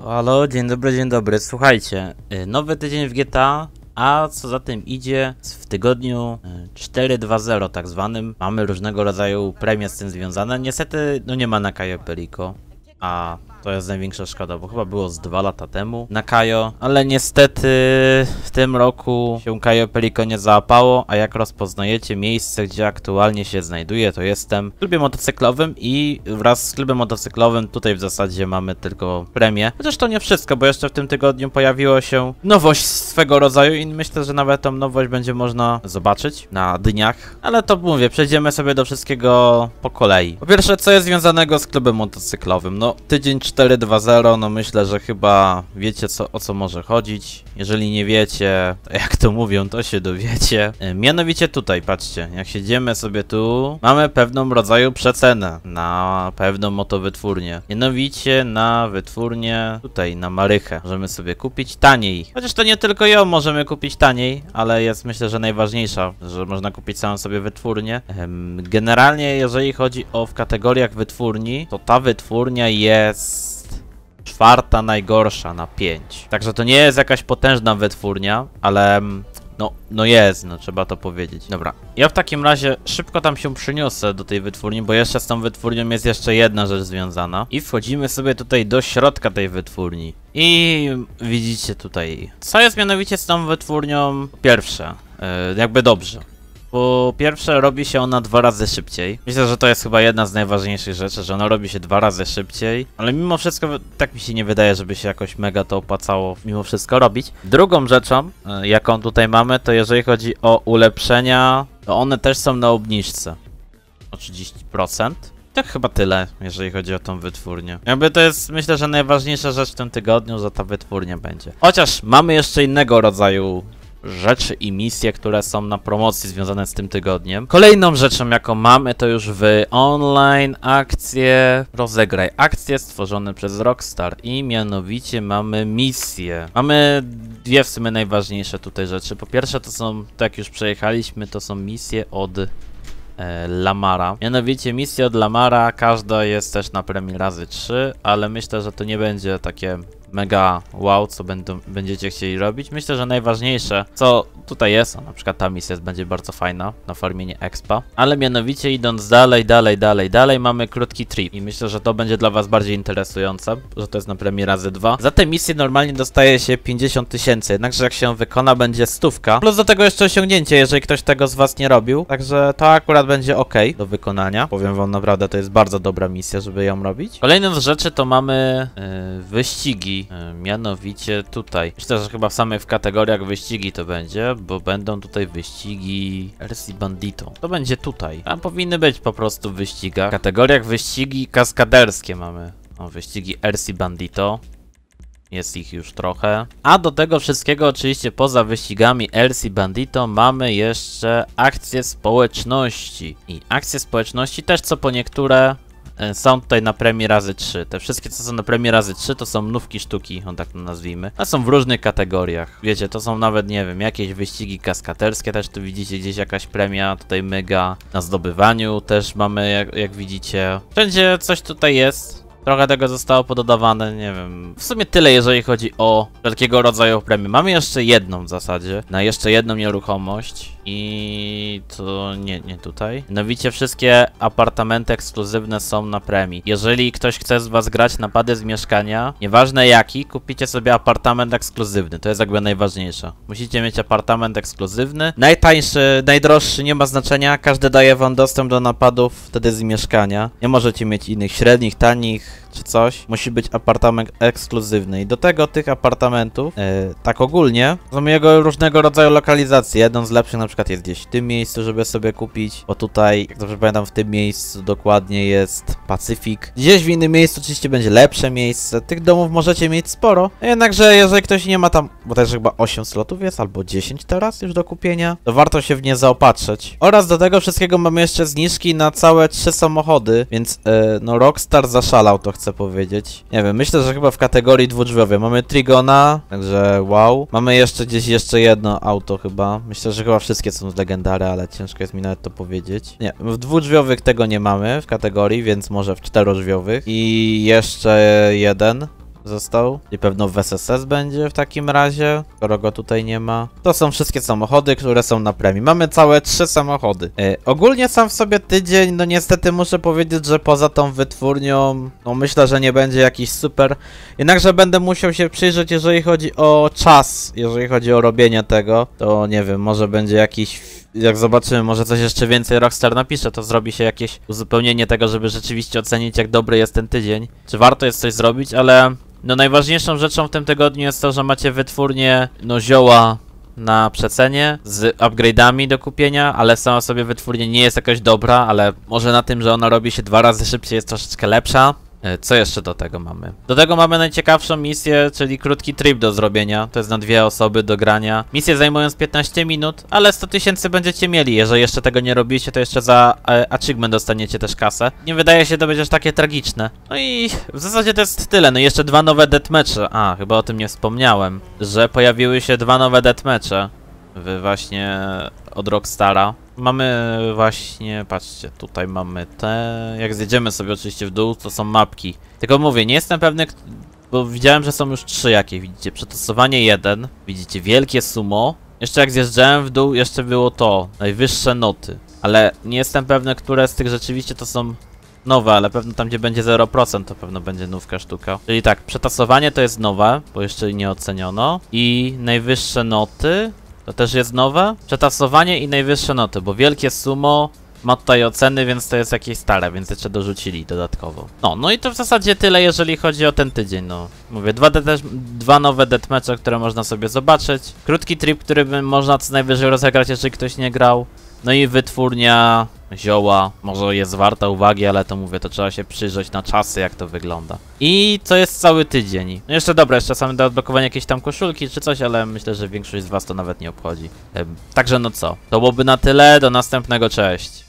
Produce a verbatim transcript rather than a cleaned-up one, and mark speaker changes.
Speaker 1: Halo, dzień dobry, dzień dobry. Słuchajcie, nowy tydzień w G T A, a co za tym idzie, w tygodniu cztery dwa zero tak zwanym mamy różnego rodzaju premie z tym związane. Niestety, no nie ma na Cayo Perico, a to jest największa szkoda, bo chyba było z dwa lata temu na Cayo, ale niestety w tym roku się Cayo Perico nie załapało, a jak rozpoznajecie miejsce, gdzie aktualnie się znajduję, to jestem w klubie motocyklowym i wraz z klubem motocyklowym tutaj w zasadzie mamy tylko premię. Chociaż to nie wszystko, bo jeszcze w tym tygodniu pojawiła się nowość swego rodzaju i myślę, że nawet tą nowość będzie można zobaczyć na dniach, ale to mówię, przejdziemy sobie do wszystkiego po kolei. Po pierwsze, co jest związanego z klubem motocyklowym? No, tydzień cztery dwa zero, no myślę, że chyba wiecie co, o co może chodzić. Jeżeli nie wiecie, to jak to mówią, to się dowiecie. E, mianowicie tutaj, patrzcie, jak siedzimy sobie tu, mamy pewną rodzaju przecenę na pewną motowytwórnię. Mianowicie na wytwórnię tutaj, na Marychę. Możemy sobie kupić taniej. Chociaż to nie tylko ją możemy kupić taniej, ale jest myślę, że najważniejsza, że można kupić samą sobie wytwórnię. E, generalnie jeżeli chodzi o w kategoriach wytwórni, to ta wytwórnia jest czwarta najgorsza na pięć. Także to nie jest jakaś potężna wytwórnia, ale no, no jest, no trzeba to powiedzieć. Dobra, ja w takim razie szybko tam się przyniosę do tej wytwórni, bo jeszcze z tą wytwórnią jest jeszcze jedna rzecz związana. I wchodzimy sobie tutaj do środka tej wytwórni. I widzicie tutaj, co jest mianowicie z tą wytwórnią. Pierwsze, yy, jakby dobrze. Po pierwsze, robi się ona dwa razy szybciej. Myślę, że to jest chyba jedna z najważniejszych rzeczy, że ona robi się dwa razy szybciej. Ale mimo wszystko, tak mi się nie wydaje, żeby się jakoś mega to opłacało mimo wszystko robić. Drugą rzeczą, jaką tutaj mamy, to jeżeli chodzi o ulepszenia, to one też są na obniżce. O trzydzieści procent. Tak chyba tyle, jeżeli chodzi o tą wytwórnię. Jakby to jest, myślę, że najważniejsza rzecz w tym tygodniu, że ta wytwórnia będzie. Chociaż mamy jeszcze innego rodzaju rzeczy i misje, które są na promocji związane z tym tygodniem. Kolejną rzeczą, jaką mamy, to już w online akcje rozegraj. Akcje stworzone przez Rockstar i mianowicie mamy misje. Mamy dwie w sumie najważniejsze tutaj rzeczy. Po pierwsze to są, tak jak już przejechaliśmy, to są misje od e, Lamara. Mianowicie misje od Lamara, każda jest też na premii razy trzy, ale myślę, że to nie będzie takie mega wow, co będą, będziecie chcieli robić. Myślę, że najważniejsze, co tutaj jest, a na przykład ta misja będzie bardzo fajna na farmienie expa, ale mianowicie idąc dalej, dalej, dalej, dalej mamy krótki trip i myślę, że to będzie dla was bardziej interesujące, że to jest na premii razy dwa. Za te misje normalnie dostaje się pięćdziesiąt tysięcy, jednakże jak się wykona, będzie stówka, plus do tego jeszcze osiągnięcie, jeżeli ktoś tego z was nie robił, także to akurat będzie ok do wykonania. Powiem wam naprawdę, to jest bardzo dobra misja, żeby ją robić. Kolejną z rzeczy to mamy yy, wyścigi. Mianowicie tutaj. Myślę, że chyba w samych w kategoriach wyścigi to będzie, bo będą tutaj wyścigi R C Bandito. To będzie tutaj. Tam powinny być po prostu w wyścigach. W kategoriach wyścigi kaskaderskie mamy. O, wyścigi R C Bandito. Jest ich już trochę. A do tego wszystkiego oczywiście poza wyścigami R C Bandito mamy jeszcze akcje społeczności. I akcje społeczności też co po niektóre są tutaj na premii razy trzy. Te wszystkie, co są na premii razy trzy, to są nówki sztuki, on tak to nazwijmy. A są w różnych kategoriach. Wiecie, to są nawet, nie wiem, jakieś wyścigi kaskaderskie, też tu widzicie gdzieś jakaś premia, tutaj mega. Na zdobywaniu też mamy, jak, jak widzicie. Wszędzie coś tutaj jest. Trochę tego zostało pododawane, nie wiem. W sumie tyle, jeżeli chodzi o wszelkiego rodzaju premie. Mamy jeszcze jedną w zasadzie, na jeszcze jedną nieruchomość i to nie, nie tutaj. Mianowicie wszystkie apartamenty ekskluzywne są na premii. Jeżeli ktoś chce z was grać napady z mieszkania, nieważne jaki, kupicie sobie apartament ekskluzywny. To jest jakby najważniejsze. Musicie mieć apartament ekskluzywny. Najtańszy, najdroższy, nie ma znaczenia. Każdy daje wam dostęp do napadów wtedy z mieszkania. Nie możecie mieć innych średnich, tanich czy coś. Musi być apartament ekskluzywny. I do tego tych apartamentów, yy, tak ogólnie, są jego różnego rodzaju lokalizacje. Jedną z lepszych na przykład jest gdzieś w tym miejscu, żeby sobie kupić. Bo tutaj, jak dobrze pamiętam, w tym miejscu dokładnie jest Pacyfik. Gdzieś w innym miejscu oczywiście będzie lepsze miejsce. Tych domów możecie mieć sporo. Jednakże jeżeli ktoś nie ma tam, bo też chyba osiem slotów jest, albo dziesięć teraz już do kupienia, to warto się w nie zaopatrzyć. Oraz do tego wszystkiego mamy jeszcze zniżki na całe trzy samochody, więc yy, no Rockstar zaszalał, to chcę powiedzieć. Nie wiem, myślę, że chyba w kategorii dwudrzwiowej mamy Trigona, także wow. Mamy jeszcze gdzieś jeszcze jedno auto chyba. Myślę, że chyba wszystkie są z legendary, ale ciężko jest mi nawet to powiedzieć. Nie, w dwudrzwiowych tego nie mamy w kategorii, więc może w czterodrzwiowych. I jeszcze jeden. został. I pewno w S S S będzie w takim razie, skoro go tutaj nie ma. To są wszystkie samochody, które są na premii. Mamy całe trzy samochody. Yy, ogólnie sam w sobie tydzień, no niestety muszę powiedzieć, że poza tą wytwórnią, no myślę, że nie będzie jakiś super. Jednakże będę musiał się przyjrzeć, jeżeli chodzi o czas, jeżeli chodzi o robienie tego, to nie wiem, może będzie jakiś... Jak zobaczymy, może coś jeszcze więcej Rockstar napisze, to zrobi się jakieś uzupełnienie tego, żeby rzeczywiście ocenić, jak dobry jest ten tydzień. Czy warto jest coś zrobić, ale no najważniejszą rzeczą w tym tygodniu jest to, że macie wytwórnię, no zioła na przecenie z upgrade'ami do kupienia, ale sama sobie wytwórnia nie jest jakoś dobra, ale może na tym, że ona robi się dwa razy szybciej, jest troszeczkę lepsza. Co jeszcze do tego mamy? Do tego mamy najciekawszą misję, czyli krótki trip do zrobienia. To jest na dwie osoby do grania. Misje zajmują z piętnaście minut, ale sto tysięcy będziecie mieli. Jeżeli jeszcze tego nie robiliście, to jeszcze za e, achievement dostaniecie też kasę. Nie wydaje się to być aż takie tragiczne. No i w zasadzie to jest tyle. No i jeszcze dwa nowe deathmatche. A, chyba o tym nie wspomniałem, że pojawiły się dwa nowe deathmatche w właśnie od Rockstara. Mamy właśnie, patrzcie, tutaj mamy te, jak zjedziemy sobie oczywiście w dół, to są mapki. Tylko mówię, nie jestem pewny, bo widziałem, że są już trzy jakie, widzicie, przetosowanie jeden, widzicie, wielkie sumo. Jeszcze jak zjeżdżałem w dół, jeszcze było to, najwyższe noty. Ale nie jestem pewny, które z tych rzeczywiście to są nowe, ale pewno tam, gdzie będzie zero procent, to pewno będzie nówka sztuka. Czyli tak, przetasowanie to jest nowe, bo jeszcze nie oceniono. I najwyższe noty... To też jest nowe. Przetasowanie i najwyższe noty, bo wielkie sumo ma tutaj oceny, więc to jest jakieś stare, więc jeszcze dorzucili dodatkowo. No, no i to w zasadzie tyle, jeżeli chodzi o ten tydzień, no. Mówię, dwa, dwa nowe deathmatche, które można sobie zobaczyć. Krótki trip, który by można co najwyżej rozegrać, jeżeli ktoś nie grał. No i wytwórnia zioła, może jest warta uwagi, ale to mówię, to trzeba się przyjrzeć na czasy, jak to wygląda. I to jest cały tydzień. No jeszcze dobra, jeszcze czasami do odblokowania jakieś tam koszulki czy coś, ale myślę, że większość z was to nawet nie obchodzi. Także no co, to byłoby na tyle, do następnego, cześć.